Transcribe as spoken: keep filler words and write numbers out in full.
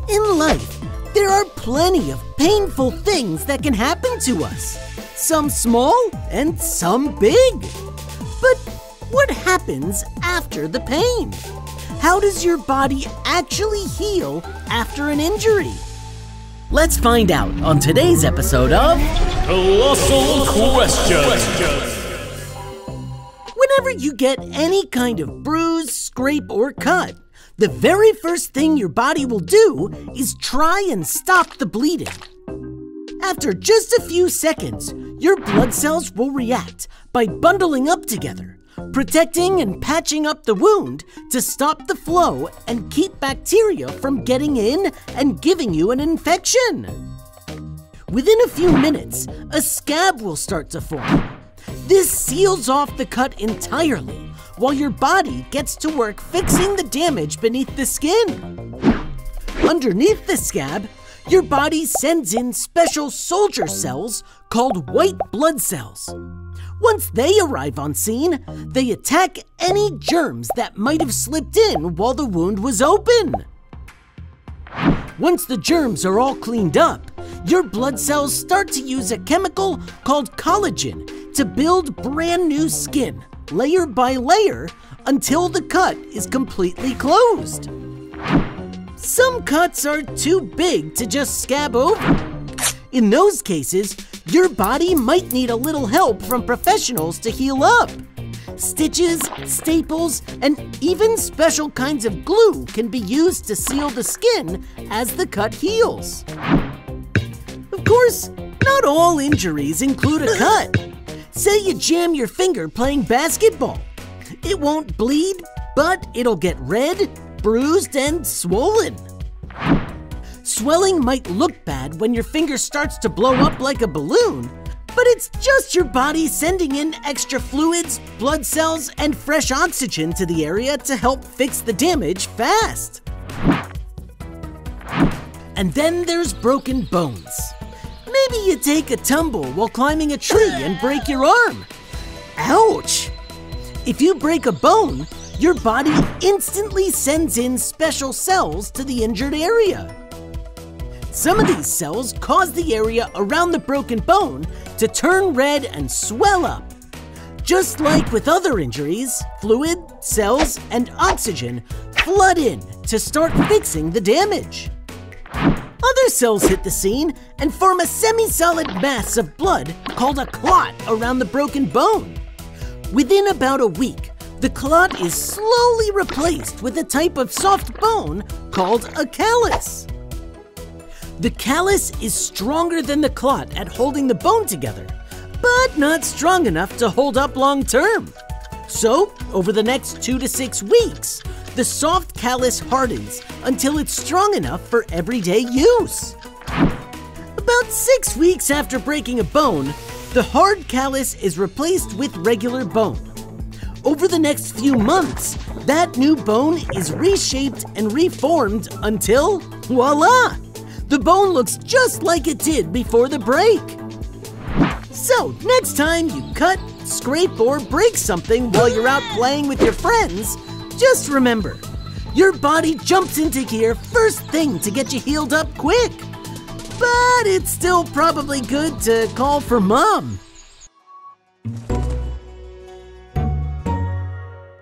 In life, there are plenty of painful things that can happen to us. Some small and some big. But what happens after the pain? How does your body actually heal after an injury? Let's find out on today's episode of Colossal Questions. Whenever you get any kind of bruise, scrape, or cut, the very first thing your body will do is try and stop the bleeding. After just a few seconds, your blood cells will react by bundling up together, protecting and patching up the wound to stop the flow and keep bacteria from getting in and giving you an infection. Within a few minutes, a scab will start to form. This seals off the cut entirely, while your body gets to work fixing the damage beneath the skin. Underneath the scab, your body sends in special soldier cells called white blood cells. Once they arrive on scene, they attack any germs that might have slipped in while the wound was open. Once the germs are all cleaned up, your blood cells start to use a chemical called collagen to build brand new skin, layer by layer, until the cut is completely closed. Some cuts are too big to just scab over. In those cases, your body might need a little help from professionals to heal up. Stitches, staples, and even special kinds of glue can be used to seal the skin as the cut heals. Of course, not all injuries include a cut. Say you jam your finger playing basketball. It won't bleed, but it'll get red, bruised, and swollen. Swelling might look bad when your finger starts to blow up like a balloon, but it's just your body sending in extra fluids, blood cells, and fresh oxygen to the area to help fix the damage fast. And then there's broken bones. Maybe you take a tumble while climbing a tree and break your arm. Ouch! If you break a bone, your body instantly sends in special cells to the injured area. Some of these cells cause the area around the broken bone to turn red and swell up. Just like with other injuries, fluid, cells, and oxygen flood in to start fixing the damage. Other cells hit the scene and form a semi-solid mass of blood called a clot around the broken bone. Within about a week, the clot is slowly replaced with a type of soft bone called a callus. The callus is stronger than the clot at holding the bone together, but not strong enough to hold up long term. So, over the next two to six weeks, the soft callus hardens until it's strong enough for everyday use. About six weeks after breaking a bone, the hard callus is replaced with regular bone. Over the next few months, that new bone is reshaped and reformed until, voila! The bone looks just like it did before the break. So, next time you cut, scrape, or break something while you're out playing with your friends, just remember, your body jumps into gear first thing to get you healed up quick. But it's still probably good to call for mom.